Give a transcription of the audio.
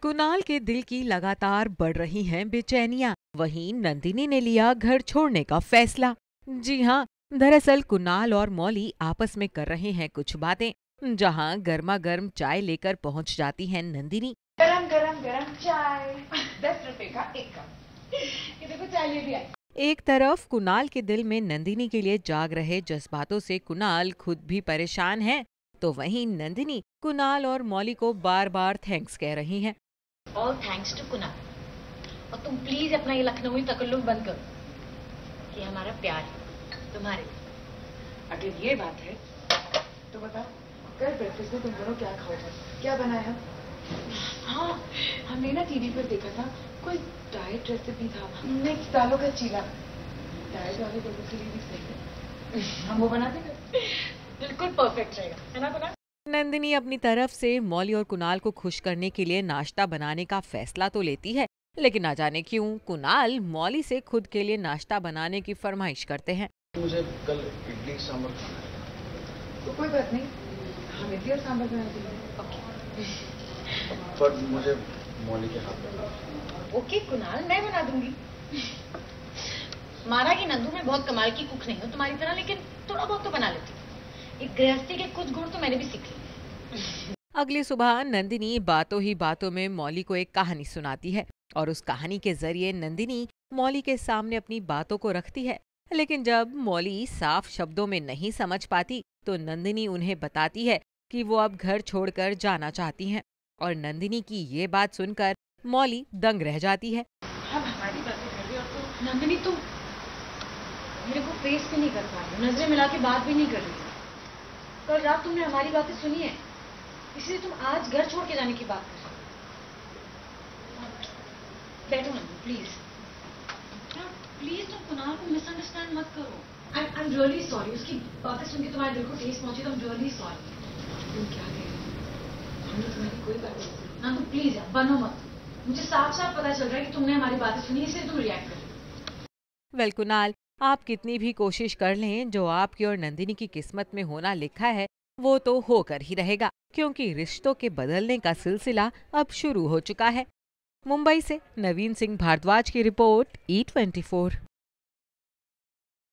कुणाल के दिल की लगातार बढ़ रही हैं बेचैनियां। वहीं नंदिनी ने लिया घर छोड़ने का फैसला। जी हाँ, दरअसल कुणाल और मौली आपस में कर रहे हैं कुछ बातें। जहां गर्मा गर्म चाय लेकर पहुंच जाती है नंदिनी। गरम गरम गरम चाय 10 रुपए का एक कप। ये देखो चाय ले दिया। एक तरफ कुणाल के दिल में नंदिनी के लिए जाग रहे जज्बातों से कुणाल खुद भी परेशान है, तो वहीं नंदिनी कुणाल और मौली को बार बार थैंक्स कह रही हैं। All thanks to Kunal. और तुम प्लीज अपना ये लखनवी तकल्लुफ बंद करो। ये हमारा प्यार है तुम्हारे लिए। अगर ये बात है तो बताओ, कल ब्रेकफास्ट में तुम दोनों क्या खाओगे? क्या बनाया? हाँ, हमने ना टीवी पर देखा था, कोई डाइट रेसिपी था, मिक्स दालों का चीला। डाइट वाले लोगों के लिए भी सही है, हम वो बना देंगे। बिल्कुल परफेक्ट रहेगा, है ना कुणाल? नंदिनी अपनी तरफ से मौली और कुणाल को खुश करने के लिए नाश्ता बनाने का फैसला तो लेती है, लेकिन ना जाने क्यों कुणाल मौली से खुद के लिए नाश्ता बनाने की फरमाइश करते हैं। मुझे कल इडली सांभर खाना है। तो कोई बात नहीं, हम इडली और सांभर बना देंगे। पर मुझे मौली के हाथ में। ओके कुणाल, मैं बना दूंगी। माना कि नंदू मैं बहुत कमाल की कुक नहीं हूँ तुम्हारी तरह, लेकिन थोड़ा बहुत तो बना लेती हूँ। एक गृहस्थी के कुछ गुण तो मैंने भी सीख लिए। अगली सुबह नंदिनी बातों ही बातों में मौली को एक कहानी सुनाती है और उस कहानी के जरिए नंदिनी मौली के सामने अपनी बातों को रखती है। लेकिन जब मौली साफ शब्दों में नहीं समझ पाती तो नंदिनी उन्हें बताती है कि वो अब घर छोड़कर जाना चाहती हैं। और नंदिनी की ये बात सुनकर मौली दंग रह जाती है। हम हमारी बातें कर रहे और तो नंदिनी तुम मेरे को फेस भी नहीं कर पा रही, नजरें मिला के बात भी नहीं कर रही। कल रात तुमने हमारी बातें सुनी है, इसलिए तुम आज घर छोड़ के जाने की बात कर रहे हो। बैठो नंदू प्लीज। प्लीज तुम कुणाल को मिसअंडरस्टैंड मत करो। I am really sorry. उसकी बातें सुन के तुम्हारे दिल को ठेस पहुंची तो आई एम रियली सॉरी। तुम क्या कह रहे हो? हमने तुम्हारी कोई बात नहीं सुनी। नंदू प्लीज यार बनो मत। मुझे साफ साफ पता चल रहा है कि तुमने हमारी बातें सुनी, इसलिए तुम रिएक्ट कर रहे हो। वेल कुणाल, आप कितनी भी कोशिश कर लें, जो आपकी और नंदिनी की किस्मत में होना लिखा है वो तो होकर ही रहेगा, क्योंकि रिश्तों के बदलने का सिलसिला अब शुरू हो चुका है। मुंबई से नवीन सिंह भारद्वाज की रिपोर्ट, E24।